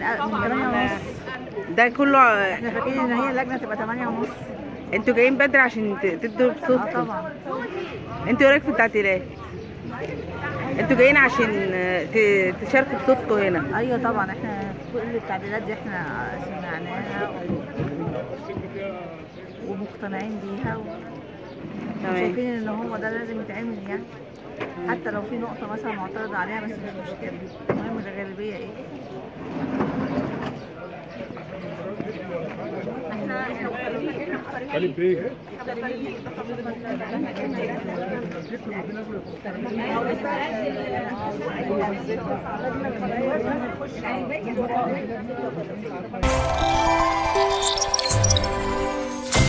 8:30. ده كله احنا فاكرين ان هي اللجنه تبقى 8:30. انتوا جايين بدري عشان تدوا بصوتكم؟ طبعا. انتوا ايه رايك في التعديلات؟ انتوا جايين عشان تشاركوا بصوتكم هنا؟ ايوه طبعا، احنا كل التعديلات دي احنا سمعناها ومقتنعين بيها وشايفين ان هو ده لازم يتعمل يعني، حتى لو في نقطه مثلا معترض عليها بس مش مشكله، المهم الغالبيه ايه. احنا